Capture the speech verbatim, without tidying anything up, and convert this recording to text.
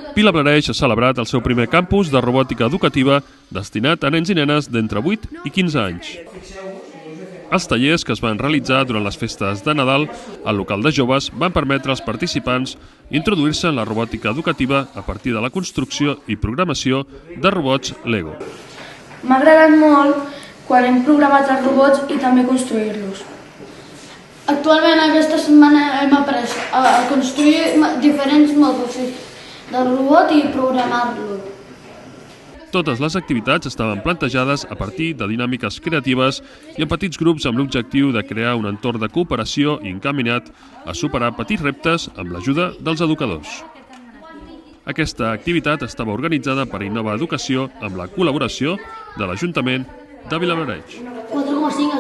Vilablareix ha celebrat el seu primer campus de robòtica educativa destinat a nens i nenes d'entre vuit i quinze anys. Els tallers que es van realitzar durant les festes de Nadal al local de joves van permetre als participants introduir-se en la robòtica educativa a partir de la construcció i programació de robots Lego. M'ha agradat molt quan hem programat els robots i també construir-los. Actualment aquesta setmana hem après a construir diferents mòduls del robot i programar-lo. Totes les activitats estaven plantejades a partir de dinàmiques creatives i en petits grups amb l'objectiu de crear un entorn de cooperació i encaminat a superar petits reptes amb l'ajuda dels educadors. Aquesta activitat estava organitzada per Innova Educació amb la col·laboració de l'Ajuntament de Vilablareix. quatre coma cinc